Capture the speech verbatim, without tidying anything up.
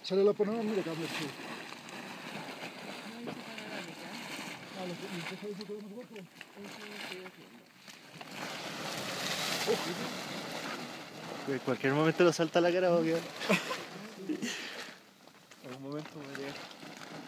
Se le la ponemos, mire, cambio, sí. Ah, lo que lo que se podemos abajo. En cualquier momento lo salta a la cara o qué. En algún momento me llega.